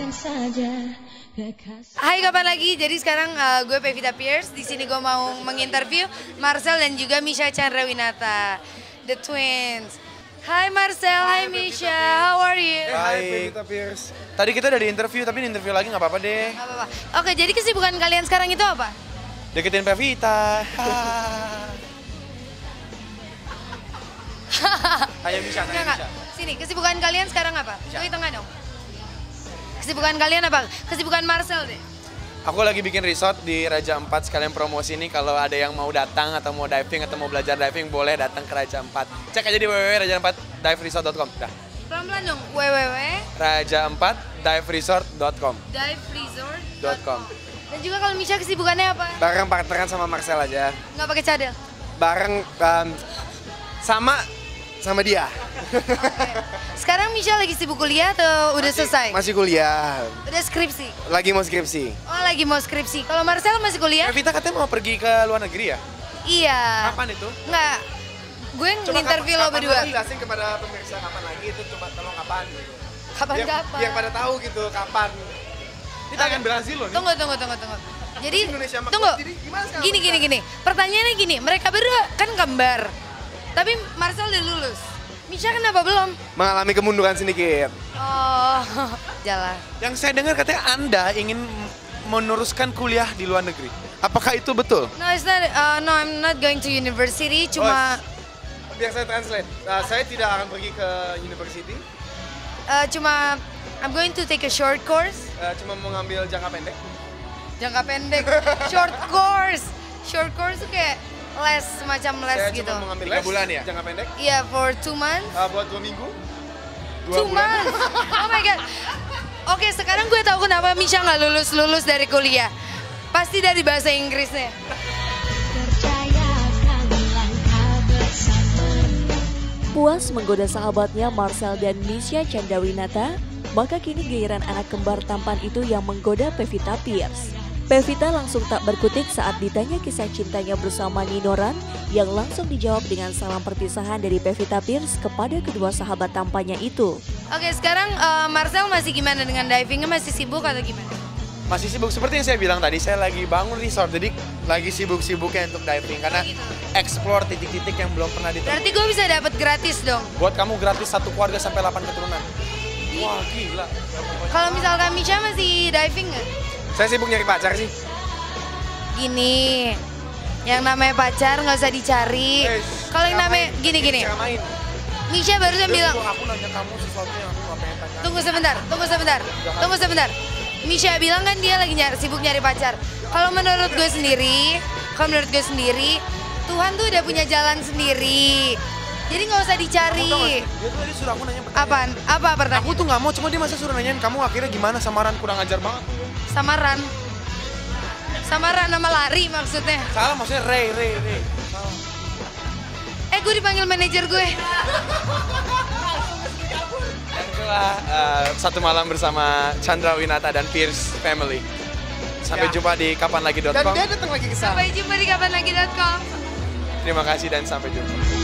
Hai, kapan lagi? Jadi sekarang gue Pevita Pierce. Di sini gue mau menginterview Marcel dan juga Misha Chandrawinata, the twins. Hai Marcel, hai Misha, how are you? Hai Pevita Pierce. Tadi kita udah di interview, tapi interview lagi nggak apa-apa deh. Gak apa-apa. Oke, jadi kesibukan kalian sekarang itu apa? Deketin Pevita. Ayo Misha, tanya Misha. Sini, kesibukan kalian sekarang apa? Tuh tengah dong. Kesibukan kalian apa? Kesibukan Marcel deh. Aku lagi bikin resort di Raja Ampat, sekalian promosi nih kalau ada yang mau datang atau mau diving atau mau belajar diving boleh datang ke Raja Ampat. Cek aja di www.raja4diveresort.com. Dah. Pelan-pelan dong. www.raja4diveresort.com. Diveresort.com. Dan juga kalau Misha kesibukannya apa? Bareng partneran sama Marcel aja. Nggak pakai cadel? Bareng sama dia. Sekarang Misha lagi sibuk kuliah atau udah selesai? Masih kuliah. Udah skripsi? Lagi mau skripsi. Oh, lagi mau skripsi. Kalau Marcel masih kuliah? Pevita katanya mau pergi ke luar negeri ya? Iya. Kapan itu? Nggak. Gue nginterview lo berdua. Kapan jelasin kepada pemirsa kapan lagi itu, coba tolong kapan gitu. Kapan-kapan? Biar pada tahu gitu kapan. Kita akan Brazil loh nih. Tunggu. Jadi, Indonesia sama tunggu. jadi gimana sekarang? Gini. Pertanyaannya gini, mereka berdua kan kembar. Tapi Marcel udah lulus. Misha kenapa belum? Mengalami kemunduran sedikit. Oh, jalan. Yang saya dengar katanya Anda ingin meneruskan kuliah di luar negeri. Apakah itu betul? No, it's not. No, I'm not going to university. Cuma, Biar saya translate. Saya tidak akan pergi ke university. cuma I'm going to take a short course. Cuma mau ngambil jangka pendek. Jangka pendek. Short course. Short course tuh kayak les, semacam les Saya gitu. cuma mau ngambil 3 bulan ya? Jangka pendek. Iya, for 2 months. Buat 2 minggu. 2 months. Oh my god. Oke, sekarang gue tahu kenapa Misha nggak lulus dari kuliah. Pasti dari bahasa Inggrisnya. Puas menggoda sahabatnya Marcel dan Misha Chandrawinata, maka kini giliran anak kembar tampan itu yang menggoda Pevita Pierce. Pevita langsung tak berkutik saat ditanya kisah cintanya bersama Ninoran yang langsung dijawab dengan salam perpisahan dari Pevita Pierce kepada kedua sahabat tampannya itu. Oke, sekarang Marcel masih gimana dengan divingnya? Masih sibuk atau gimana? Masih sibuk, seperti yang saya bilang tadi, saya lagi bangun resort, jadi lagi sibuk-sibuknya untuk diving karena explore titik-titik yang belum pernah ditemukan. Berarti gue bisa dapat gratis dong? Buat kamu gratis 1 keluarga sampai 8 keturunan. Wah gila. Kalau misalkan Misha masih diving nggak? Saya sibuk nyari pacar sih. Gini, yang namanya pacar nggak usah dicari. Kalau yang namanya gini. Misha barusan bilang. Aku nanya kamu sesuatu yang aku nggak pengen tanya. Tunggu sebentar. Misha bilang kan dia lagi sibuk nyari pacar. Kalau menurut gue sendiri, Tuhan tuh udah punya jalan sendiri. Jadi nggak usah dicari. Dia tuh tadi suruh aku nanya pertanyaan. Apa pertanyaan? Aku tuh nggak mau, cuma dia masa suruh nanyain kamu akhirnya gimana samaran, kurang ajar banget. Samaran nama lari maksudnya. Salah maksudnya Ray. Salah. Gue dipanggil manajer gue. Dan itulah satu malam bersama Chandrawinata dan Pierce Family. Sampai jumpa di kapanlagi.com. Dan dia datang lagi ke sana. Sampai jumpa di kapanlagi.com. Terima kasih dan sampai jumpa.